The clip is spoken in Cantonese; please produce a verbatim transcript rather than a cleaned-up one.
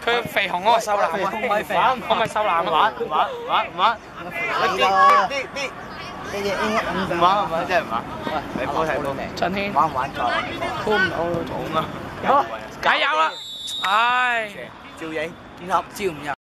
佢肥紅嗰個瘦男啊，我咪瘦男啊！ 玩玩玩玩，啲啲啲啲，呢啲應該唔玩唔玩真係唔玩。睇波睇波， 陳軒玩唔玩再玩？ 估唔到咯， 好啊！ 好，加油啦！唉， 趙影，然後趙唔入。